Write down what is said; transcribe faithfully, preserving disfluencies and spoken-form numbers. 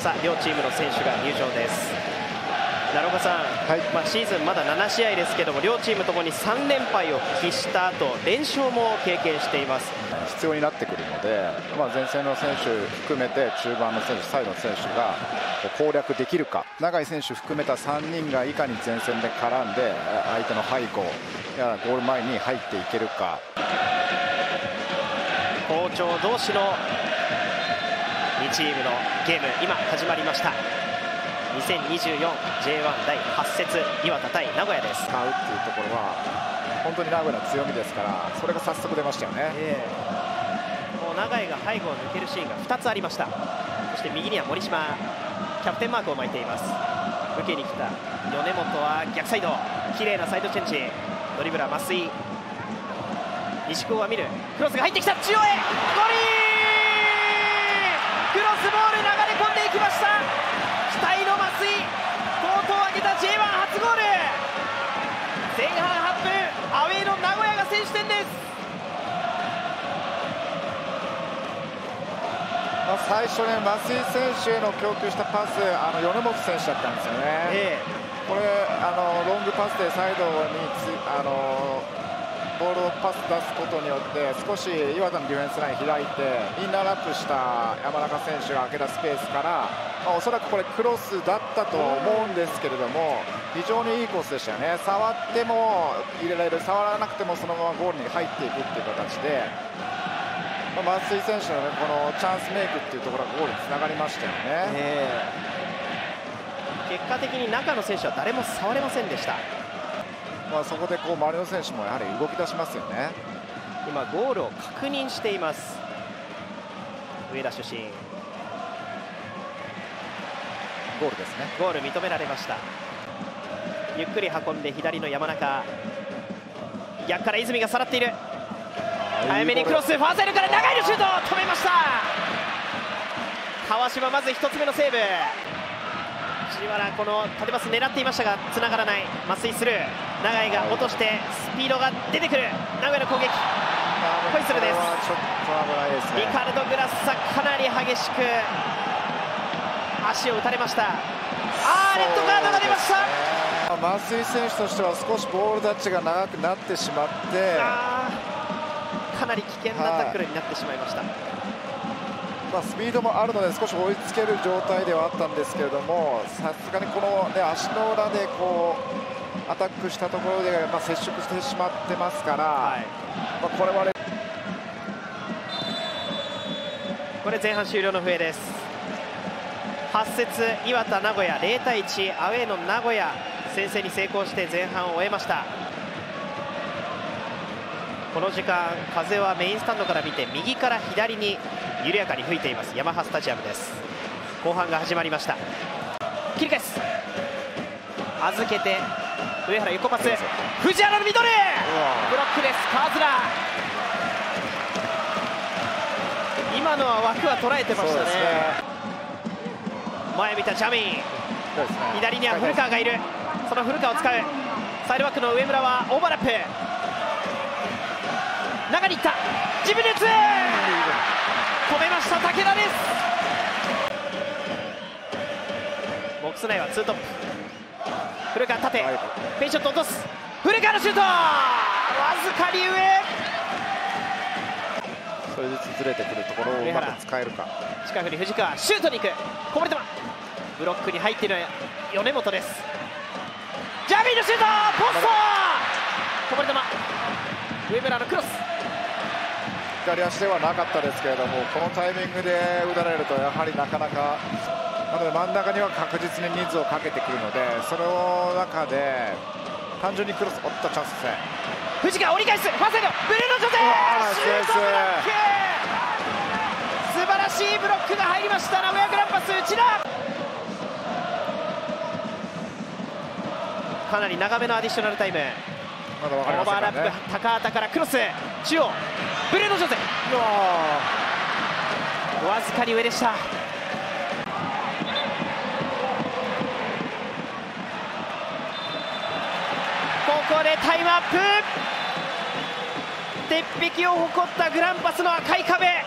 さあ両チームの選手が入場です。奈良岡さん、はい、まあ、シーズンまだななしあいですけども、両チームともにさんれんぱいを喫した後連勝も経験しています。 必要になってくるので、まあ、前線の選手含めて中盤の選手、サイドの選手が攻略できるか、永井選手含めたさんにんがいかに前線で絡んで相手の背後やゴール前に入っていけるか。 好調同士のにチームのゲーム、今始まりました。にせんにじゅうよん ジェイワン だいはち節、磐田対名古屋です。 使うっていうところは本当に名古屋の強みですから、それが早速出ましたよね。 えー、もう永井が背後を抜けるシーンがふたつありました。そして右には森島、キャプテンマークを巻いています。受けに来た米本は逆サイド、綺麗なサイドチェンジ、ドリブラー増井、西高は見る、クロスが入ってきた、中央へゴリー、クロスボール流れ込んでいきました。期待の増井、コートを上げた ジェイワン 初ゴール。前半はっぷん、アウェーの名古屋が先取点です。 まあ最初ね、増井選手への供給したパス、あの米本選手だったんですよね。えー、これあのロングパスでサイドにつあのボールをパス出すことによって少し磐田のディフェンスライン開いてインナーラップした山中選手が空けたスペースから、まあ、おそらくこれクロスだったと思うんですけれども、非常にいいコースでしたよね。触っても入れられる、触らなくてもそのままゴールに入っていくっていう形で、まあ、増井選手の、ね、このチャンスメイクっていうところがゴールにつながりましたよね。 えー、結果的に中の選手は誰も触れませんでした。 まあそこでこう周りの選手もやはり動き出しますよね。 今ゴールを確認しています。上田主審、 ゴールですね。 ゴール認められました。ゆっくり運んで左の山中、逆から泉がさらっている、早めにクロス、ファーサイドから長いのシュート、止めました。川島、まずひとつめのセーブ。藤原、この縦パス狙っていましたが繋がらない。増井スルー、永井が落としてスピードが出てくる。名古屋の攻撃、ホイッスルです。 ちょっと危ないですね。 リカルド・グラッサ、かなり激しく足を打たれました。あー、レッドカードが出ました。 増井選手としては少しボールタッチが長くなってしまって、 あかなり危険なタックルになってしまいました。 まあ、スピードもあるので少し追いつける状態ではあったんですけれども、さすがにこの、ね、足の裏でこうアタックしたところで、まあ、接触してしまってますから、はい、まあ、これはね、 これ前半終了の笛です。はち節、磐田名古屋ゼロ対いち、アウェーの名古屋先制に成功して前半を終えました。この時間風はメインスタンドから見て右から左に緩やかに吹いていますヤマハスタジアムです。後半が始まりました。切り返す、預けて上原横パス、藤原のミドル、ブロックです。川面、今のは枠は捉えてましたね。前見たジャミン、左には古川がいる、その古川を使う。サイドバックの上村はオーバーラップ、中に行った、自分で打つ、止めました武田です。ボックス内はツートップ、古川縦、ペイショット落とす、古川のシュート、わずかに上、 それずつずれてくるところをうまく使えるか。 近くに藤川、シュートに行く、こぼれ球、ブロックに入っている米本です。ジャミーのシュート、ポスト、こぼれ球、上村のクロス、 左足ではなかったですけれども、このタイミングで打たれるとやはりなかなか、なので真ん中には確実に人数をかけてくるので、それを中で単純にクロス、おっとチャンスですね。 藤川折り返す、ファーサイド、ブルーノ・ジョゼ、シュートブロック、素晴らしいブロックが入りました名古屋グランパス内田。かなり長めのアディショナルタイム。 まだ分かりオーバーませんからね。 ラップ、高畑からクロス、中央ブルーノ・ジョゼ、わずかに上でした。ここでタイムアップ。鉄壁を誇ったグランパスの赤い壁、